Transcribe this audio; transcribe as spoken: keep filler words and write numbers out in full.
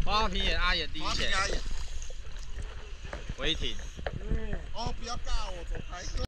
花皮眼、阿眼、第一花皮线， 阿眼， 违停。 哦，不要尬我，走开。